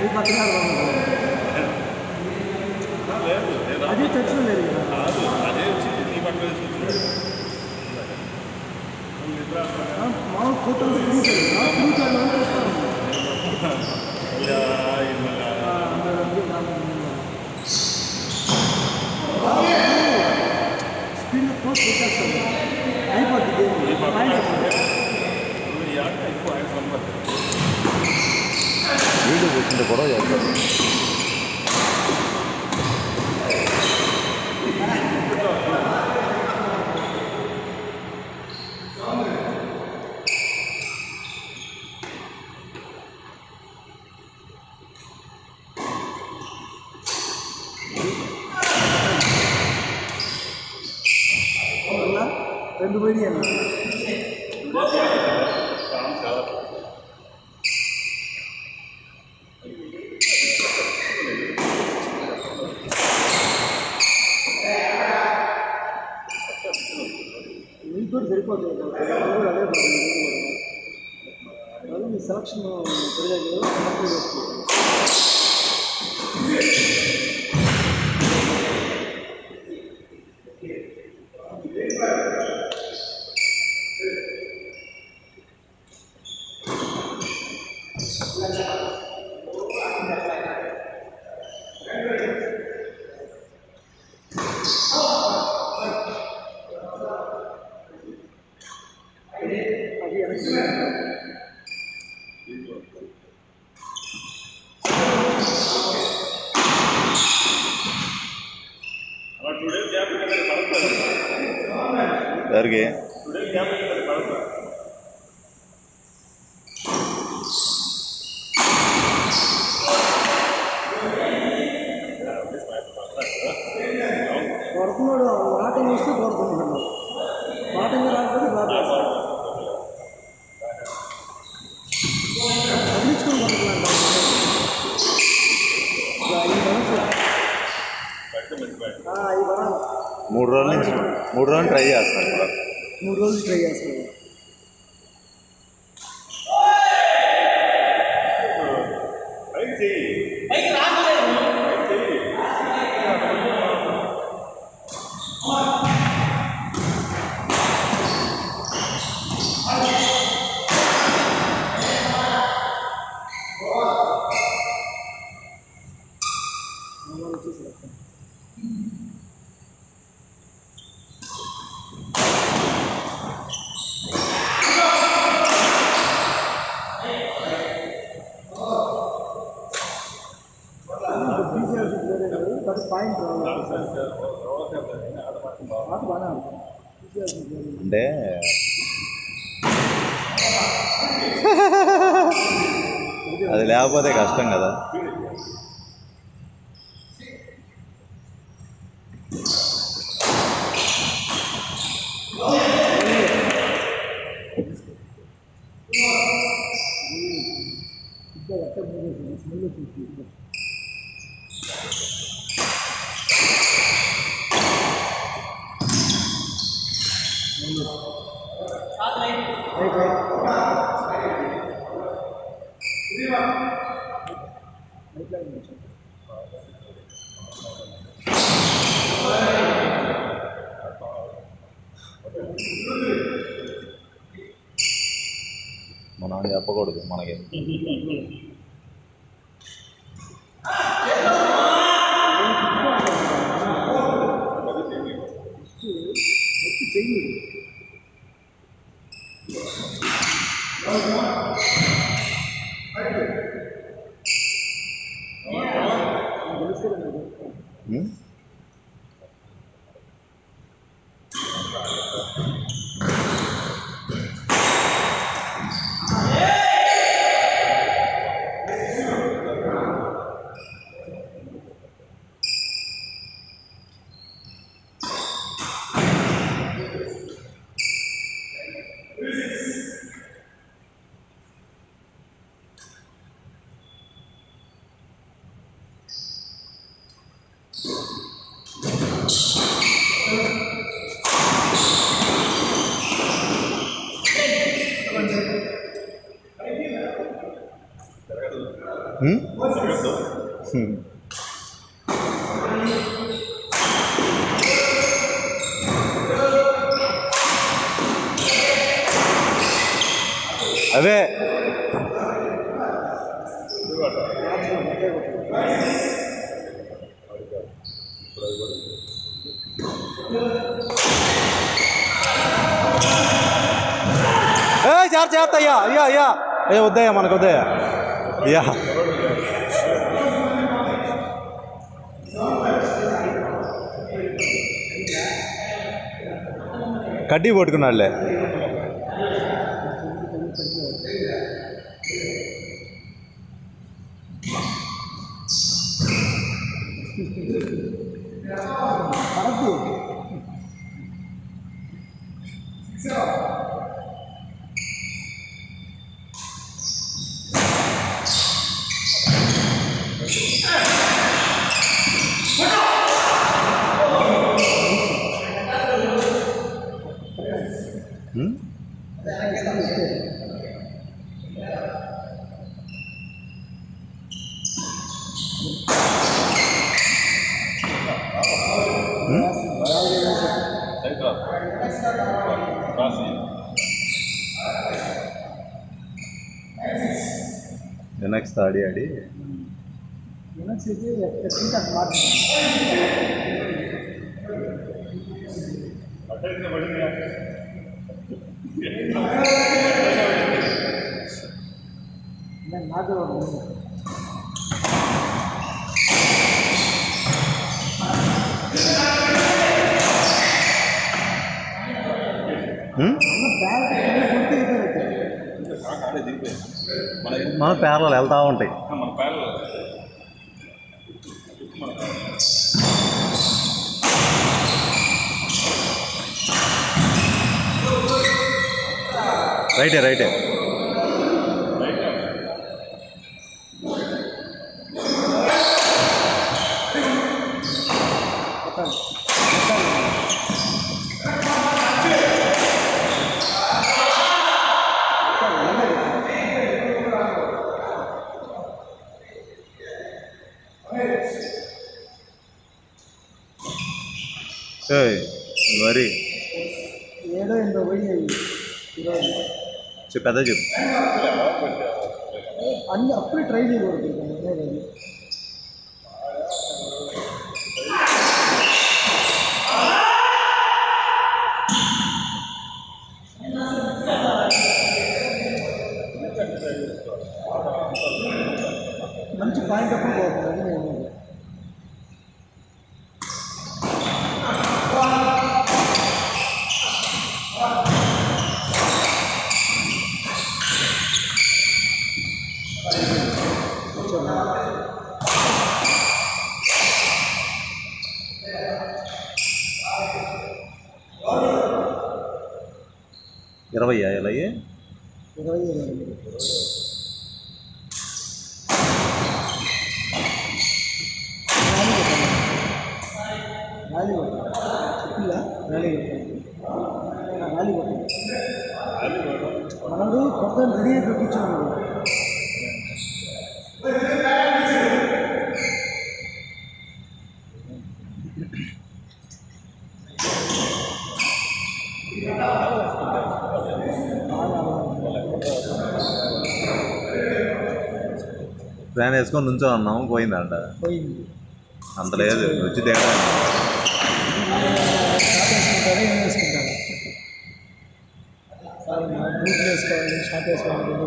అదే చర్చలో లేదు కదా, అదే వచ్చి నీ పక్కన మామూలు ఫోటోలు స్పీడ్ పోస్ట్ పెట్టేస్తాను అయిపోతుంది వీడియో కూర్చుంటే గొడవ చేస్తారు. రెండు పోయి అన్న మీకు కూడా సరిపోతుంది అదే అది మీ సెలక్షన్ తెలియదు ఎవరికి కొడుతున్నాడు వాటం వస్తే కొడుతున్నాడు వాటంగా రాకపోతే బాగా తగిలించుకొని కొడుతున్నాడు 3 రోజుల నుంచి 3 రోజులు ట్రై చేస్తున్నాడు. 3 రోజులు ట్రై చేస్తున్నాడు. అంటే అది లేకపోతే కష్టం కదా. మనం చెప్పకూడదు మనకి. అవే జాగ్రత్త అయ్యా అయ్యా అయ్యా అయ్యా వద్దయ్యా మనకు వద్దయ్యా అయ్యా కడ్డీ పట్టుకున్నాడులే నెక్స్ట్ ఆడి మన పేర్లు వెళ్తూ ఉంటాయి. రైటే మరి పెద్ద చెప్పు అన్ని అప్పుడే ట్రై చేయకూడదు. మంచి పాయింట్ అప్పుడు పోతుంది. నేను ఇరవై ఇలాగే 20 మనడు పొద్దున్న రెడీ అయి పెట్టించాము. ఫ్యాన్ వేసుకొని నుంచో అన్నాము పోయిందంట. అంత లేదు వచ్చి తేడా వేసుకుంటారు. బూట్లు వేసుకోవాలి, షార్ట్ వేసుకోవాలి.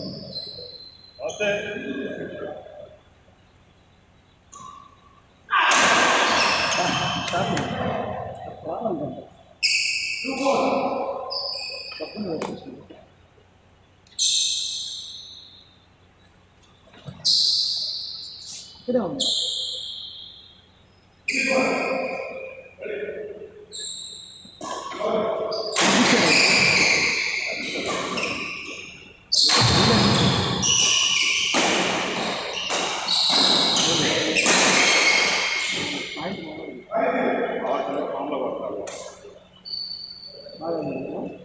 ఇక్కడే ఉంది.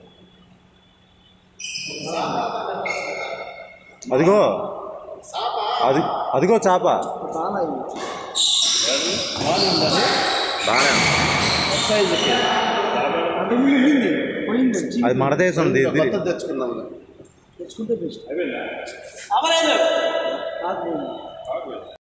అదిగో అది అదిగో చేప చాలా అయింది. బాగానే ఉందండి. బాగానే ఉంది. సైజుకి అంతకుముందు ఉండింది పోయింది అది మన దేశం తెచ్చుకుంటే బెస్ట్ అయిపోయిందా? కాదు పోయింది.